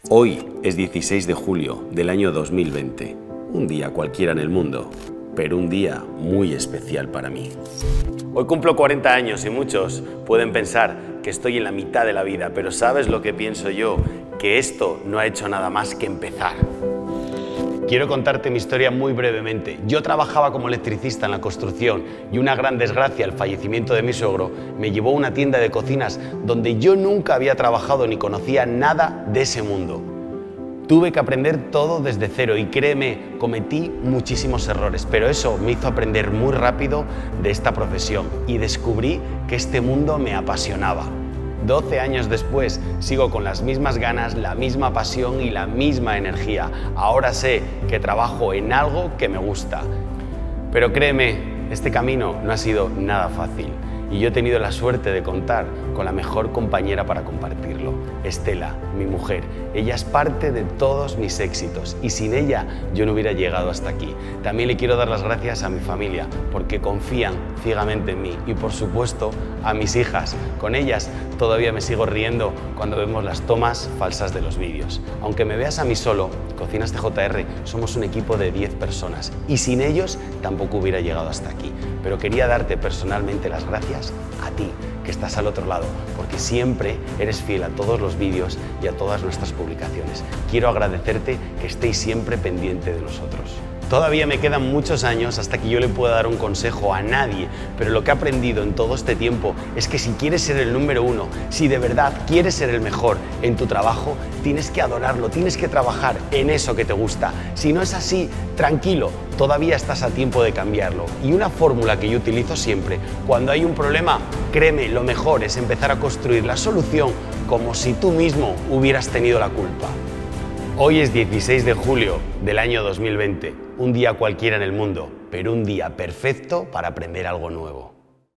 Hoy es 16 de julio del año 2020, un día cualquiera en el mundo, pero un día muy especial para mí. Hoy cumplo 40 años y muchos pueden pensar que estoy en la mitad de la vida, pero ¿sabes lo que pienso yo? Que esto no ha hecho nada más que empezar. Quiero contarte mi historia muy brevemente. Yo trabajaba como electricista en la construcción y una gran desgracia, el fallecimiento de mi suegro, me llevó a una tienda de cocinas donde yo nunca había trabajado ni conocía nada de ese mundo. Tuve que aprender todo desde cero y créeme, cometí muchísimos errores, pero eso me hizo aprender muy rápido de esta profesión y descubrí que este mundo me apasionaba. 12 años después sigo con las mismas ganas, la misma pasión y la misma energía. Ahora sé que trabajo en algo que me gusta. Pero créeme, este camino no ha sido nada fácil y yo he tenido la suerte de contar con la mejor compañera para compartirlo, Estela, mi mujer. Ella es parte de todos mis éxitos y sin ella yo no hubiera llegado hasta aquí. También le quiero dar las gracias a mi familia porque confían ciegamente en mí y por supuesto a mis hijas. Con ellas todavía me sigo riendo cuando vemos las tomas falsas de los vídeos. Aunque me veas a mí solo, Cocinas TJR somos un equipo de 10 personas y sin ellos tampoco hubiera llegado hasta aquí. Pero quería darte personalmente las gracias a ti, que estás al otro lado, porque siempre eres fiel a todos los vídeos y a todas nuestras publicaciones. Quiero agradecerte que estéis siempre pendiente de nosotros. Todavía me quedan muchos años hasta que yo le pueda dar un consejo a nadie, pero lo que he aprendido en todo este tiempo es que si quieres ser el número uno, si de verdad quieres ser el mejor en tu trabajo, tienes que adorarlo, tienes que trabajar en eso que te gusta. Si no es así, tranquilo, todavía estás a tiempo de cambiarlo. Y una fórmula que yo utilizo siempre, cuando hay un problema, créeme, lo mejor es empezar a construir la solución como si tú mismo hubieras tenido la culpa. Hoy es 16 de julio del año 2020, un día cualquiera en el mundo, pero un día perfecto para aprender algo nuevo.